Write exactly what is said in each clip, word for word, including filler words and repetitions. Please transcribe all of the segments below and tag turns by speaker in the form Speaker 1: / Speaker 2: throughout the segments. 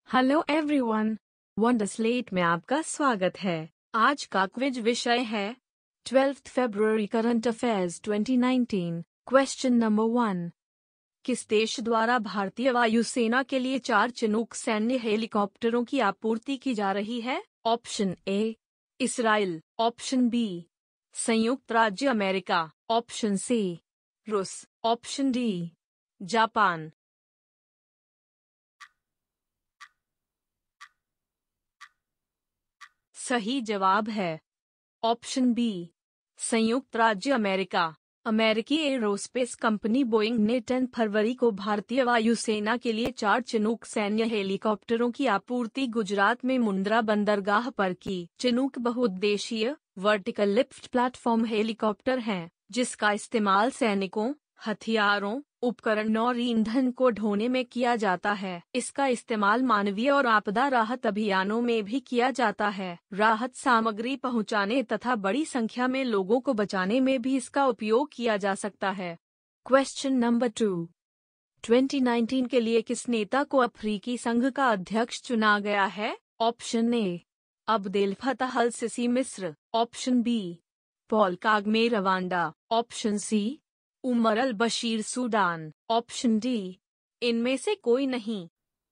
Speaker 1: Hello everyone, वंडरस्लेट में आपका स्वागत है। आज का क्विज विषय है ट्वेल्थ फरवरी current affairs twenty nineteen. Question number one. किस देश द्वारा भारतीय वायुसेना के लिए चार चिनूक सैन्य हेलीकॉप्टरों की आपूर्ति की जा रही है? Option A Israel, option B संयुक्त राज्य अमेरिका, ऑप्शन सी रूस, ऑप्शन डी जापान। सही जवाब है ऑप्शन बी संयुक्त राज्य अमेरिका। अमेरिकी एरोस्पेस कंपनी बोइंग ने टेन फरवरी को भारतीय वायुसेना के लिए चार चिनूक सैन्य हेलीकॉप्टरों की आपूर्ति गुजरात में मुंद्रा बंदरगाह पर की। चिनूक बहुउद्देशीय वर्टिकल लिफ्ट प्लेटफॉर्म हेलीकॉप्टर हैं, जिसका इस्तेमाल सैनिकों, हथियारों, उपकरण और ईंधन को ढोने में किया जाता है। इसका इस्तेमाल मानवीय और आपदा राहत अभियानों में भी किया जाता है। राहत सामग्री पहुंचाने तथा बड़ी संख्या में लोगों को बचाने में भी इसका उपयोग किया जा सकता है। Question number two. Twenty nineteen के लिए किस नेता को अफ्रीकी संघ का अध्यक्ष चुना गया है? Option A Abdel Fattah al Sisi मिस्र, option B Paul Kagame Rwanda, option C Omar al Bashir Sudan, option D इनमें से कोई नहीं।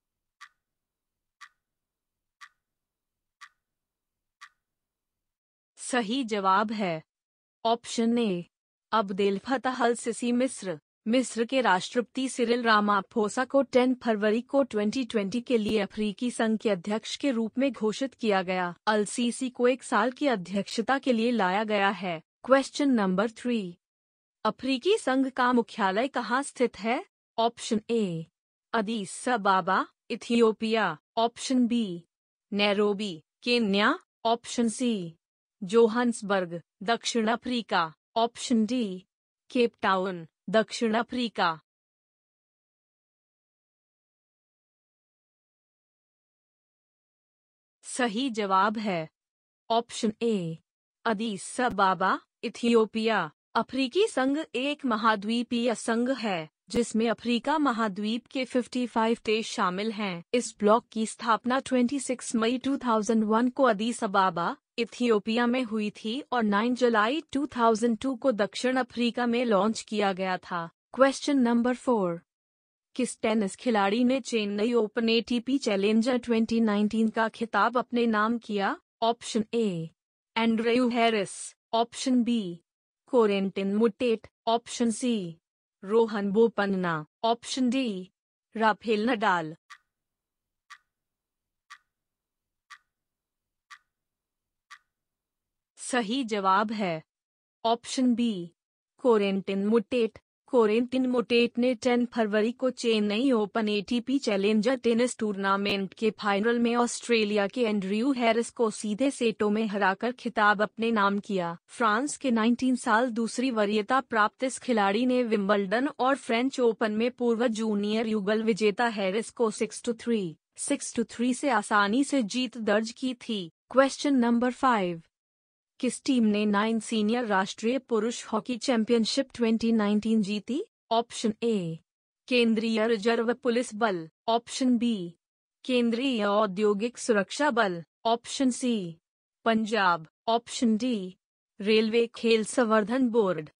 Speaker 1: सही जवाब है option A Abdel Fattah al Sisi मिस्र। मिस्र के राष्ट्रपति सिरिल रामाफोसा को टेन फरवरी को ट्वेंटी ट्वेंटी के लिए अफ्रीकी संघ के अध्यक्ष के रूप में घोषित किया गया। अल सीसी को एक साल की अध्यक्षता के लिए लाया गया है। Question number three. अफ्रीकी संघ का मुख्यालय कहाँ स्थित है? Option A Addis Ababa, Ethiopia, option B Nairobi, Kenya, option C Johannesburg, दक्षिण Africa, option D Cape Town, दक्षिण अफ्रीका। सही जवाब है option A Addis Ababa, Ethiopia. अफ्रीकी संघ एक महाद्वीपीय संघ है, जिसमें अफ्रीका महाद्वीप के पचपन देश शामिल हैं। इस ब्लॉक की स्थापना छब्बीस मई दो हज़ार एक को अदीस अबाबा, इथियोपिया में हुई थी और नौ जुलाई दो हज़ार दो को दक्षिण अफ्रीका में लॉन्च किया गया था। Question number four. किस टेनिस खिलाड़ी ने Chennai open ATP challenger twenty nineteen का खिताब अपने नाम किया? Option A Andrew Harris, option B Corentin Moutet, option C Rohan Bopanna, option D Rafael Nadal. सही जवाब है option B Corentin Moutet. Corentin Moutet ने टेन फरवरी को Chennai open ATP challenger tennis tournament के फाइनल में ऑस्ट्रेलिया के एंड्रयू हैरिस को सीधे सेटों में हराकर खिताब अपने नाम किया। फ्रांस के उन्नीस साल दूसरी वरीयता प्राप्त इस खिलाड़ी ने विंबलडन और फ्रेंच ओपन में पूर्व जूनियर युगल विजेता हैरिस को six two three, six two three से आसानी से जीत दर्ज की थी। Question number five. किस टीम ने नाइन सीनियर राष्ट्रीय पुरुष हॉकी चैंपियनशिप ट्वेंटी नाइनटीन जीती? ऑप्शन ए केंद्रीय रिजर्व पुलिस बल, ऑप्शन बी केंद्रीय औद्योगिक सुरक्षा बल, option C Punjab, option D railway खेल संवर्धन बोर्ड।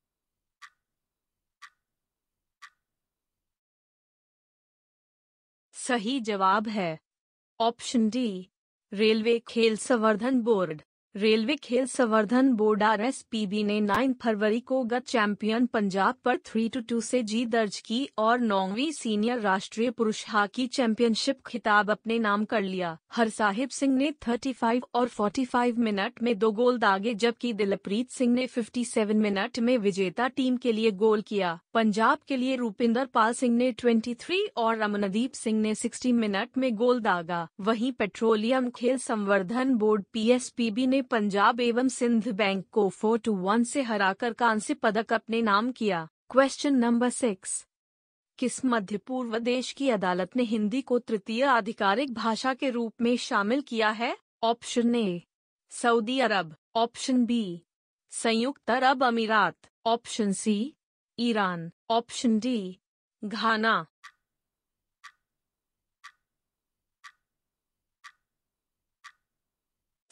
Speaker 1: सही जवाब है ऑप्शन डी रेलवे खेल संवर्धन बोर्ड। रेलवे खेल संवर्धन board R S P B ने नौ फरवरी को गत चैंपियन पंजाब पर थ्री टू टू से जीत दर्ज की और नौवीं सीनियर राष्ट्रीय पुरुष हॉकी चैंपियनशिप खिताब अपने नाम कर लिया। हरसाहिब सिंह ने पैंतीस और पैंतालीस मिनट में दो गोल दागे, जबकि दिलप्रीत सिंह ने सत्तावन मिनट में विजेता टीम के लिए गोल किया। पंजाब के लिए रूपिंदर पाल सिंह ने तेईस और रमनदीप सिंह ने साठ मिनट में गोल दागा। वहीं पेट्रोलियम खेल संवर्धन board P S P B ने पंजाब एवं सिंध बैंक को फोर टू वन से हराकर कांस्य पदक अपने नाम किया। Question number six. किस मध्य पूर्व देश की अदालत ने हिंदी को तृतीय आधिकारिक भाषा के रूप में शामिल किया है? Option A Saudi Arab, option B संयुक्त अरब अमीरात, option C Iran, option D Ghana.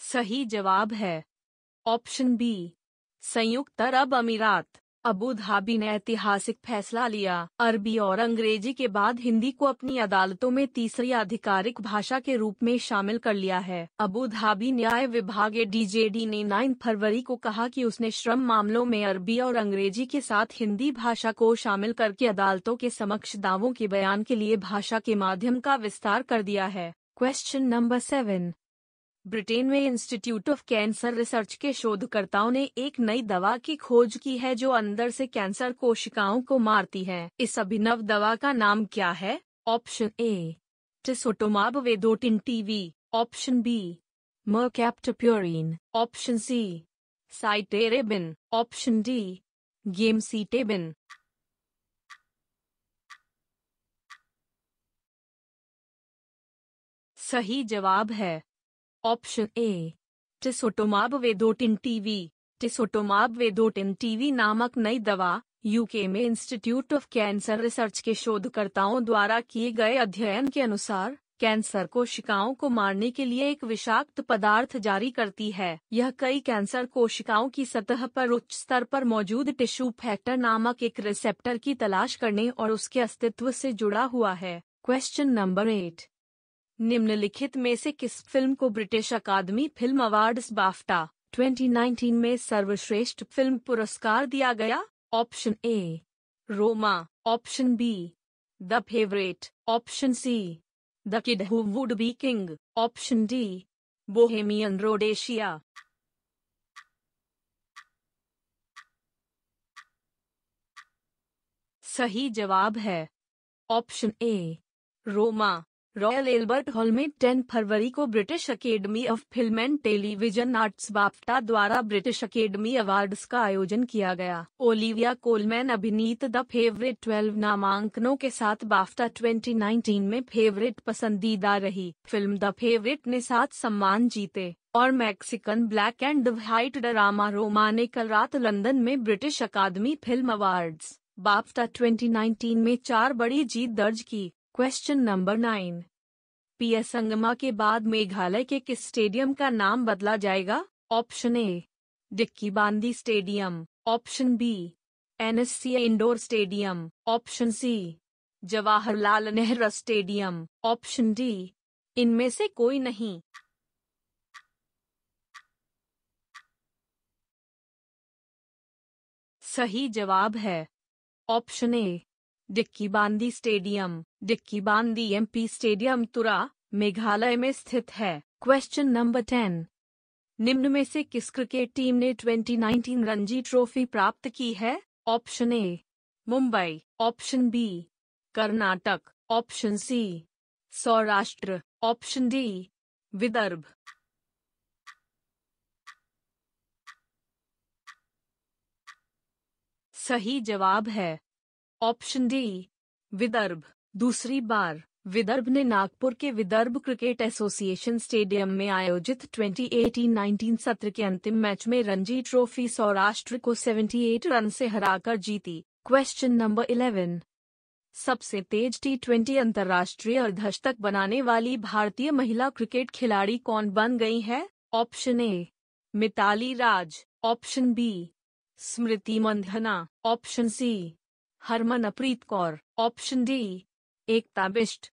Speaker 1: सही जवाब है ऑप्शन बी संयुक्त अरब अमीरात। अबू धाबी ने ऐतिहासिक फैसला लिया, अरबी और अंग्रेजी के बाद हिंदी को अपनी अदालतों में तीसरी आधिकारिक भाषा के रूप में शामिल कर लिया है। अबू धाबी न्याय विभाग डी जे डी ने नौ फरवरी को कहा कि उसने श्रम मामलों में अरबी और अंग्रेजी के साथ हिंदी भाषा को शामिल करके अदालतों के समक्ष दावों के बयान के लिए भाषा के माध्यम का विस्तार कर दिया है। Question number seven. ब्रिटेन में इंस्टीट्यूट ऑफ कैंसर रिसर्च के शोधकर्ताओं ने एक नई दवा की खोज की है जो अंदर से कैंसर कोशिकाओं को मारती है। इस अभिनव दवा का नाम क्या है? Option A tisotumab vedotin TV, option B mercaptopurine, option C cytarabine, option D gemcitabine. सही जवाब है option A tisotumab vedotin TV. Tisotumab vedotin TV नामक नई दवा यूके में इंस्टीट्यूट ऑफ कैंसर रिसर्च के शोधकर्ताओं द्वारा किए गए अध्ययन के अनुसार कैंसर कोशिकाओं को मारने के लिए एक विषाक्त पदार्थ जारी करती है। यह कई कैंसर कोशिकाओं की सतह पर उच्च स्तर पर मौजूद टिश्यू फैक्टर नामक एक रिसेप्टर की तलाश करने और उसके अस्तित्व से जुड़ा हुआ है। Question number eight. निम्नलिखित में से किस फिल्म को ब्रिटिश अकादमी फिल्म अवार्ड्स बाफ्टा दो हज़ार उन्नीस में सर्वश्रेष्ठ फिल्म पुरस्कार दिया गया? Option A Roma, option B the favourite, option C the kid who would be king, option D Bohemian Rhapsody. सही जवाब है option A Roma. Royal Albert Hall में दस फरवरी को British academy of film and television arts BAFTA द्वारा British academy awards का आयोजन किया गया। ओलिविया कोलमैन अभिनीत द फेवरेट बारह नामांकनों के साथ बाफ्टा दो हज़ार उन्नीस में फेवरेट पसंदीदा रही। फिल्म द फेवरेट ने सात सम्मान जीते और Mexican black and white drama Roma ने कल रात लंदन में ब्रिटिश अकादमी फिल्म अवार्ड्स बाफ्टा दो हज़ार उन्नीस में चार बड़ी जीत दर्ज की। Question number nine. PS Sangma के बाद मेघालय के किस स्टेडियम का नाम बदला जाएगा? Option A Dikki Bandi stadium, option B NSC indoor stadium, option C Jawaharlal Nehru stadium, option D इनमें से कोई नहीं। सही जवाब है option A Dikki Bandi stadium. Dikki Bandi MP stadium Tura, Meghalaya में स्थित है। Question number ten. निम्न में से किस क्रिकेट टीम ने दो हज़ार उन्नीस रणजी ट्रॉफी प्राप्त की है? Option A Mumbai, option B Karnataka, option C Saurashtra, option D Vidarbha. सही जवाब है ऑप्शन डी विदर्भ। दूसरी बार विदर्भ ने नागपुर के विदर्भ क्रिकेट एसोसिएशन स्टेडियम में आयोजित दो हज़ार अठारह उन्नीस सत्र के अंतिम मैच में रणजी ट्रॉफी सौराष्ट्र को अठहत्तर रन से हराकर जीती। Question number eleven. सबसे तेज टी ट्वेंटी अंतर्राष्ट्रीय अर्धशतक बनाने वाली भारतीय महिला क्रिकेट खिलाड़ी कौन बन गई है? Option A Mithali Raj, option B Smriti Mandhana, option C Harmanpreet Kaur, option D Ekta Bisht.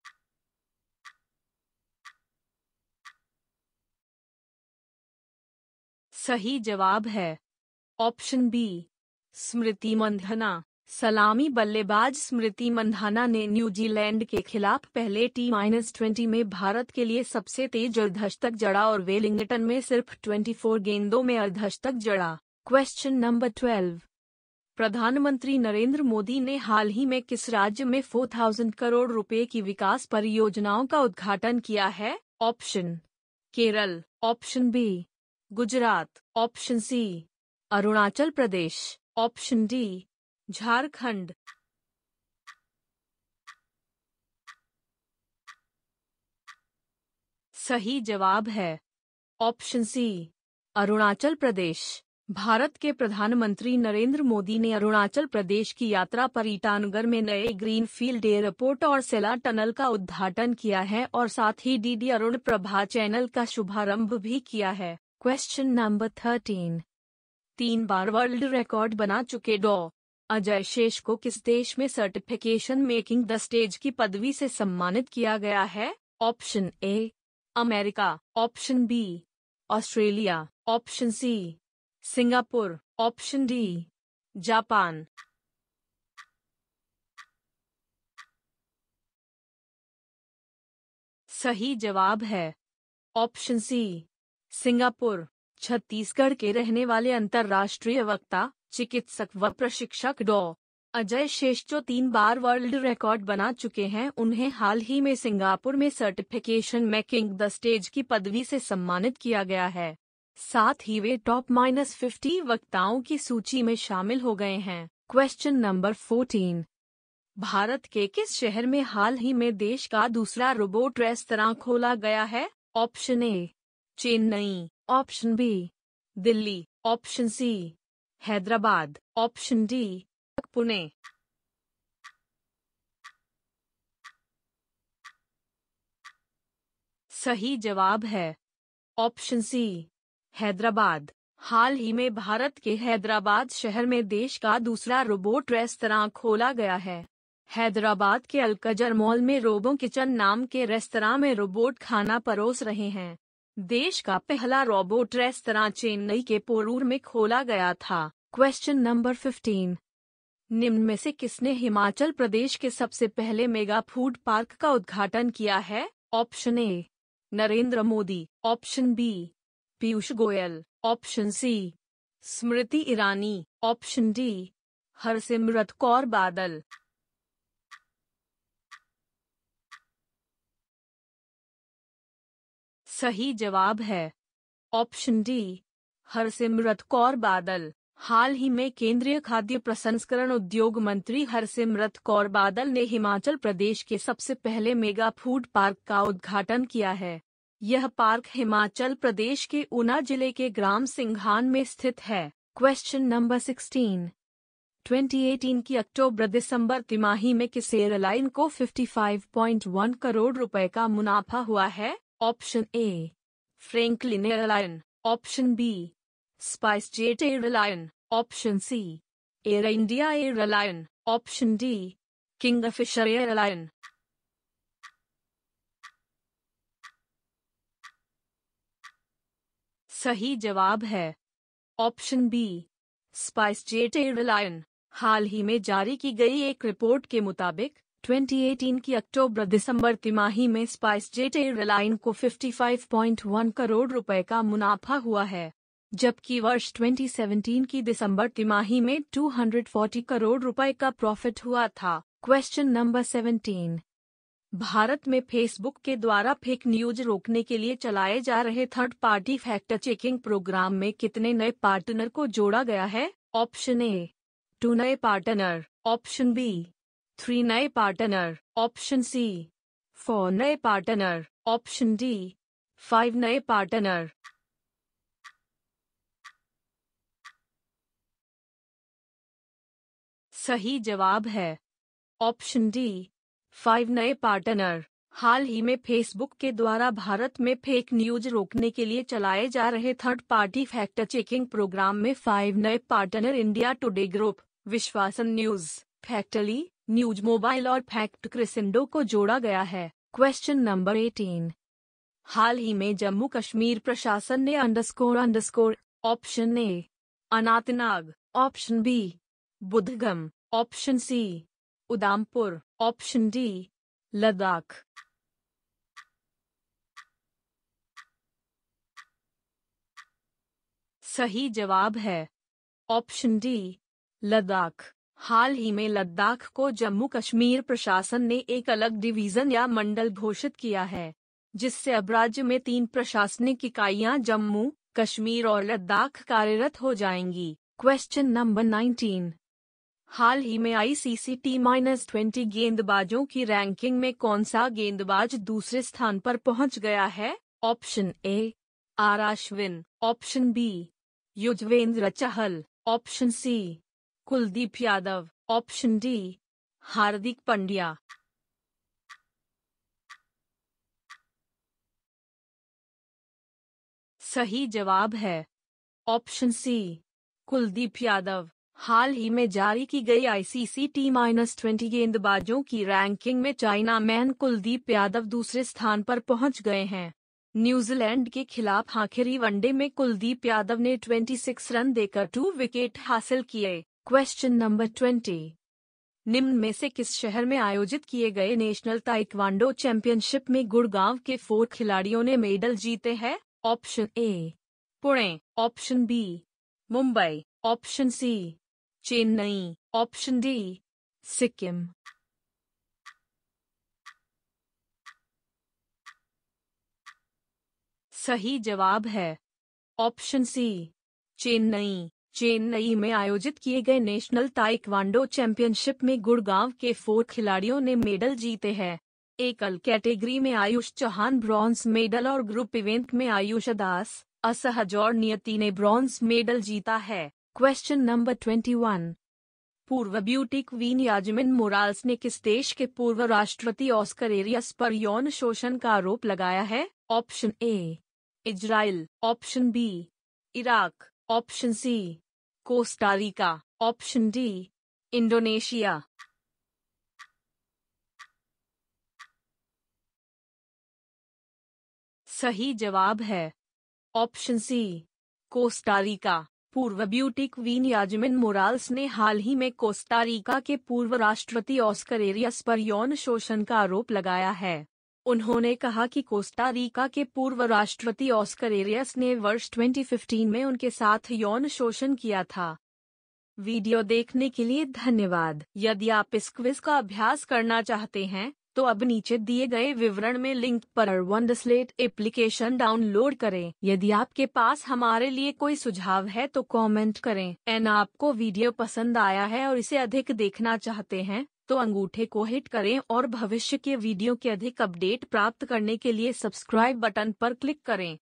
Speaker 1: सही जवाब है ऑप्शन बी स्मृति मंधना। सलामी बल्लेबाज स्मृति मंधाना ने न्यूजीलैंड के खिलाफ पहले टी ट्वेंटी में भारत के लिए सबसे तेज अर्धशतक जड़ा और वेलिंगटन में सिर्फ चौबीस गेंदों में अर्धशतक जड़ा। Question number twelve. प्रधानमंत्री नरेंद्र मोदी ने हाल ही में किस राज्य में चार हज़ार करोड़ रुपए की विकास परियोजनाओं का उद्घाटन किया है? Option Kerala, option B Gujarat, option C Arunachal Pradesh, option D Jharkhand. सही जवाब है ऑप्शन सी अरुणाचल प्रदेश। भारत के प्रधानमंत्री नरेंद्र मोदी ने अरुणाचल प्रदेश की यात्रा पर ईटानगर में नए ग्रीनफील्ड एयरपोर्ट और सेला टनल का उद्घाटन किया है और साथ ही डीडी अरुण प्रभा चैनल का शुभारंभ भी किया है। Question number thirteen. तीन बार वर्ल्ड रिकॉर्ड बना चुके डॉ अजय शेष को किस देश में सर्टिफिकेशन मेकिंग द स्टेज की पदवी से सम्मानित किया गया है? Option A America, option B Australia, option C Singapore, option D Japan. सही जवाब है ऑप्शन सी सिंगापुर। छत्तीसगढ़ के रहने वाले अंतर्राष्ट्रीय वक्ता, चिकित्सक व प्रशिक्षक डॉ अजय शेष जो तीन बार वर्ल्ड रिकॉर्ड बना चुके हैं, उन्हें हाल ही में सिंगापुर में सर्टिफिकेशन मेकिंग द स्टेज की पदवी से सम्मानित किया गया है। साथ ही वे टॉप माइनस फिफ्टी वक्ताओं की सूची में शामिल हो गए हैं। Question number fourteen. भारत के किस शहर में हाल ही में देश का दूसरा रोबोट रेस्तरां खोला गया है? Option A Chennai, option B Delhi, option C Hyderabad, option D Pune. सही जवाब है ऑप्शन सी हैदराबाद। हाल ही में भारत के हैदराबाद शहर में देश का दूसरा रोबोट रेस्तरां खोला गया है। हैदराबाद के अलकजर मॉल में रोबो किचन नाम के रेस्तरां में रोबोट खाना परोस रहे हैं। देश का पहला रोबोट रेस्तरां चेन्नई के पोरूर में खोला गया था। Question number fifteen. निम्न में से किसने हिमाचल प्रदेश के सबसे पहले मेगा फूड पार्क का उद्घाटन किया है? Option A Narendra Modi, option B Piyush Goyal, option C Smriti Irani, option D Harsimrat Kaur Badal. सही जवाब है ऑप्शन डी हरसिमरत कौर बादल। हाल ही में केंद्रीय खाद्य प्रसंस्करण उद्योग मंत्री हरसिमरत कौर बादल ने हिमाचल प्रदेश के सबसे पहले मेगा फूड पार्क का उद्घाटन किया है। यह पार्क हिमाचल प्रदेश के ऊना जिले के ग्राम सिंघान में स्थित है। Question number sixteen. दो हज़ार अठारह की अक्टूबर दिसंबर तिमाही में किस एयरलाइन को पचपन पॉइंट एक करोड़ रुपए का मुनाफा हुआ है? Option A Franklin airline, option B SpiceJet airline, option C Air India airline, option D Kingfisher airline. सही जवाब है option B SpiceJet airline. हाल ही में जारी की गई एक रिपोर्ट के मुताबिक दो हज़ार अठारह की अक्टूबर दिसंबर तिमाही में स्पाइस जेट एयरलाइन को पचपन पॉइंट एक करोड़ रुपए का मुनाफा हुआ है, जबकि वर्ष दो हज़ार सत्रह की दिसंबर तिमाही में दो सौ चालीस करोड़ रुपए का प्रॉफिट हुआ था। Question number seventeen. भारत में फेसबुक के द्वारा फेक न्यूज रोकने के लिए चलाए जा रहे third party fact checking program में कितने नए पार्टनर को जोड़ा गया है? ऑप्शन ए टू नए पार्टनर, ऑप्शन बी थ्री नए पार्टनर, ऑप्शन सी फोर नए पार्टनर, ऑप्शन डी फाइव नए पार्टनर। सही जवाब है ऑप्शन डी फाइव नए पार्टनर। हाल ही में फेसबुक के द्वारा भारत में फेक न्यूज रोकने के लिए चलाए जा रहे third party fact checking program में फाइव नए partner India Today group, Vishvas news, factly news mobile और फैक्ट क्रिसेंडो को जोड़ा गया है। Question number eighteen. हाल ही में जम्मू कश्मीर प्रशासन ने underscore underscore option A Anantnag, option B Budgam, option C Udhampur, option D Ladakh. सही जवाब है ऑप्शन डी लद्दाख। हाल ही में लद्दाख को जम्मू कश्मीर प्रशासन ने एक अलग डिवीजन या मंडल घोषित किया है, जिससे अब राज्य में तीन प्रशासनिक इकाइयां जम्मू, कश्मीर और लद्दाख कार्यरत हो जाएंगी। Question number nineteen. हाल ही में I C C T twenty गेंदबाजों की रैंकिंग में कौन सा गेंदबाज दूसरे स्थान पर पहुंच गया है? Option A R Ashwin, option B Yuzvendra Chahal. Option C Kuldeep Yadav. Option D Hardik Pandya. सही जवाब है ऑप्शन सी कुलदीप यादव। हाल ही में जारी की गई आईसीसी टी माइनस ट्वेंटी गेंदबाजों की रैंकिंग में चाइना मैन कुलदीप यादव दूसरे स्थान पर पहुंच गए हैं। न्यूजीलैंड के खिलाफ आखिरी वनडे में कुलदीप यादव ने छब्बीस रन देकर टू विकेट हासिल किए। Question number twenty. निम्न में से किस शहर में आयोजित किए गए नेशनल ताइक्वांडो चैंपियनशिप में गुड़गांव के फोर खिलाड़ियों ने मेडल जीते हैं? Option A Pune. Option B Mumbai. Option C Chennai. Option D Sikkim. सही जवाब है ऑप्शन सी चेन्नई। चेन्नई में आयोजित किए गए नेशनल ताइक्वांडो चैंपियनशिप में गुड़गांव के फोर खिलाड़ियों ने मेडल जीते हैं। एकल कैटेगरी में आयुष चौहान ब्रॉन्ज मेडल और ग्रुप इवेंट में आयुष दास, असहज और नियति ने ब्रॉन्ज मेडल जीता है। Question number twenty one. पूर्व ब्यूटी क्वीन याजमिन मोराल्स ने किस देश के पूर्व राष्ट्रपति ऑस्कर एरियस पर यौन शोषण का आरोप लगाया है? Option A Israel. Option B Iraq. Option C Costa Rica. Option D Indonesia. सही जवाब है ऑप्शन सी कोस्टा रिका। पूर्व ब्यूटी क्वीन याजमिन मोराल्स ने हाल ही में कोस्टा रिका के पूर्व राष्ट्रपति ऑस्कर एरियस पर यौन शोषण का आरोप लगाया है। उन्होंने कहा कि कोस्टा रिका के पूर्व राष्ट्रपति ऑस्कर एरियस ने वर्ष दो हज़ार पंद्रह में उनके साथ यौन शोषण किया था। वीडियो देखने के लिए धन्यवाद। यदि आप इस क्विज का अभ्यास करना चाहते हैं तो अब नीचे दिए गए विवरण में लिंक पर वंडरस्लेट एप्लीकेशन डाउनलोड करें। यदि आपके पास हमारे लिए कोई सुझाव है तो कमेंट करें। एन आपको वीडियो पसंद आया है और इसे अधिक देखना चाहते हैं तो अंगूठे को हिट करें और भविष्य के वीडियो के अधिक अपडेट प्राप्त करने के लिए सब्सक्राइब बटन पर क्लिक करें।